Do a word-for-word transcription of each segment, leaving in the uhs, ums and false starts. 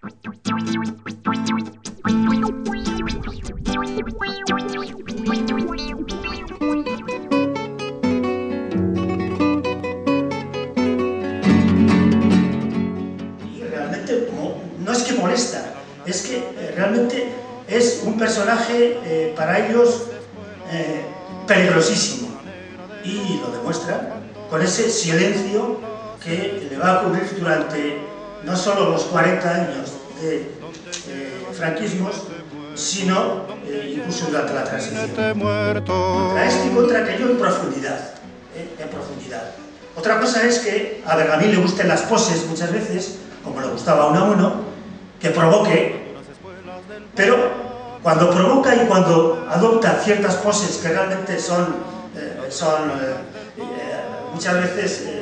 Y realmente no es que molesta, es que eh, realmente es un personaje eh, para ellos eh, peligrosísimo, y lo demuestra con ese silencio que le va a ocurrir durante no solo los cuarenta años de eh, franquismos, sino eh, incluso durante la transición. Contra este y contra aquello en profundidad, eh, en profundidad. Otra cosa es que a Bergamín le gusten las poses muchas veces, como le gustaba a Unamuno, que provoque, pero cuando provoca y cuando adopta ciertas poses que realmente son, eh, son eh, eh, muchas veces eh,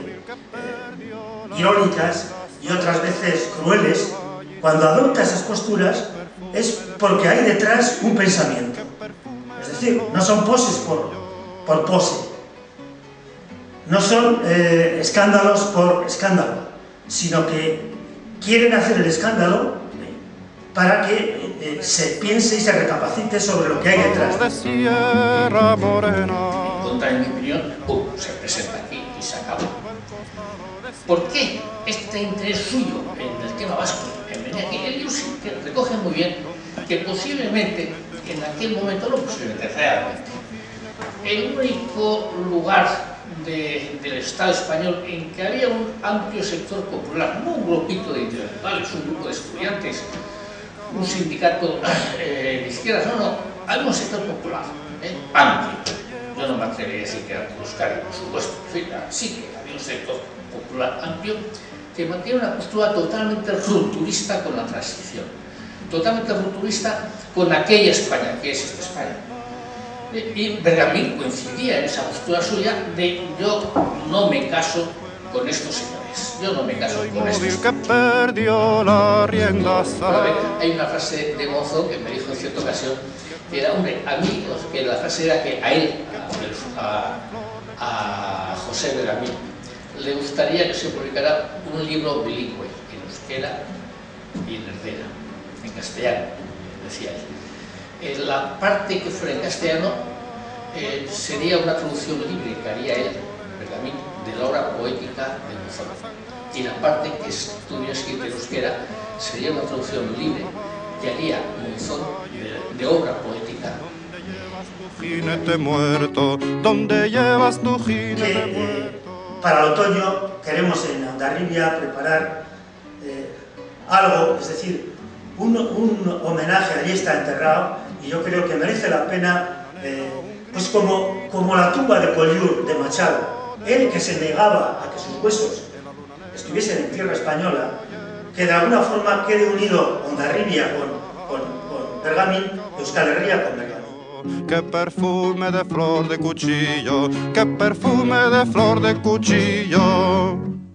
eh, irónicas y otras veces crueles, cuando adopta esas posturas es porque hay detrás un pensamiento. Es decir, no son poses por, por pose, no son eh, escándalos por escándalo, sino que quieren hacer el escándalo para que eh, se piense y se recapacite sobre lo que hay detrás. En contra, en mi opinión, ¡pum!, se presenta aquí y se acabó. ¿Por qué este interés suyo en el tema vasco, en venir aquí? El libro sí que recoge muy bien que posiblemente, en aquel momento, no posiblemente, realmente, el único lugar de, del Estado español en que había un amplio sector popular, no un grupito de intelectuales, un grupo de estudiantes, un sindicato eh, de izquierdas, no, no, había un sector popular, eh, amplio. Yo no me atrevería a decir que era Euskadi, por supuesto, en fin, sí que había un sector popular amplio que mantiene una postura totalmente rupturista con la transición, totalmente rupturista con aquella España, que es esta España. Y Bergamín coincidía en esa postura suya de yo no me caso con estos señores, yo no me caso con estos señores. Hay una frase de Monzón que me dijo en cierta ocasión que era, hombre, a mí, que la frase era que a él, a, a José Bergamín, le gustaría que se publicara un libro bilingüe, en euskera y en herdera, en castellano, decía él. Eh, la parte que fuera en castellano eh, sería una traducción libre que haría él, Bergamín, de la obra poética de Monzón. Y la parte que estuviera escrita en euskera sería una traducción libre que haría Monzón de, de obra poética. Jinete muerto, ¿dónde llevas tu jinete que, eh, muerto? Para el otoño queremos en Hondarribia preparar eh, algo, es decir, un, un homenaje, allí está enterrado, y yo creo que merece la pena, eh, pues como, como la tumba de Collioure, de Machado, él que se negaba a que sus huesos estuviesen en tierra española, que de alguna forma quede unido Hondarribia con, con, con Bergamín, Euskal Herria con Bergamín. Qué perfume de flor de cuchillo, qué perfume de flor de cuchillo.